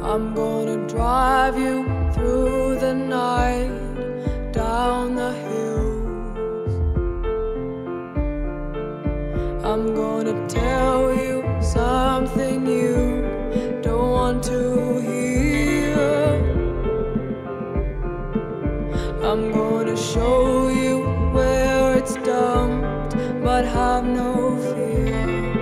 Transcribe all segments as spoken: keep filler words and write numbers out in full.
I'm gonna drive you through the night, down the hills. I'm gonna tell you something you don't want to hear. I'm gonna show you where it's dumped, but have no fear.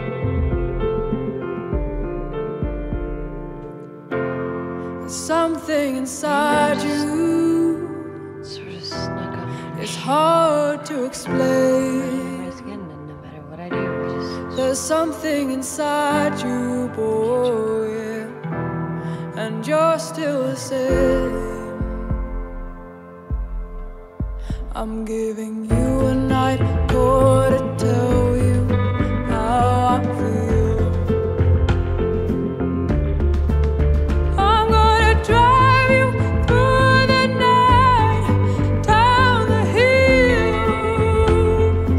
There's something inside you, sort of snuck up. it's hard to explain. And no matter what I do, I just... There's something inside you, boy, yeah, and you're still the same. I'm giving you a night call to tell you how I feel. I'm gonna drive you through the night, down the hills.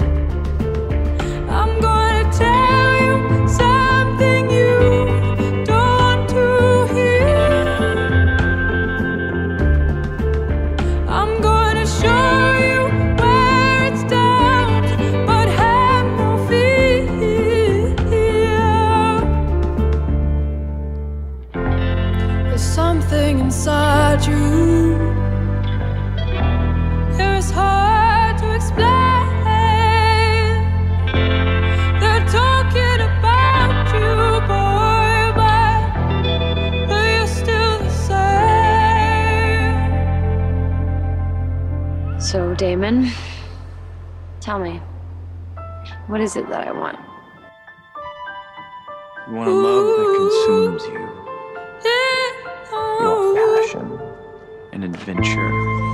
I'm gonna tell you something you don't want to hear. I'm gonna show something inside you. It's hard to explain. They're talking about you, boy, but, but you're still the same. So, Damon, tell me, what is it that I want? You want a love that consumes you. You want passion and adventure.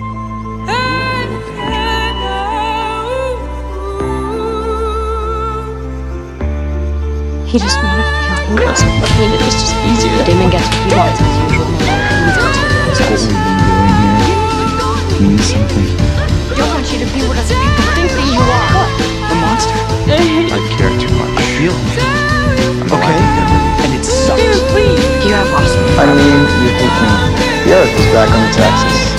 He just wanted to feel close. I mean, it was just easier. Damon gets what he wants as usual. No matter who he's got to What we've been doing here means something. I don't want you to be what other people think that you are. What? A monster. I care too much. I feel it. Okay, and it sucks. Dude, please. You have lost me. I mean, you hate me. The Earth is back on its axis.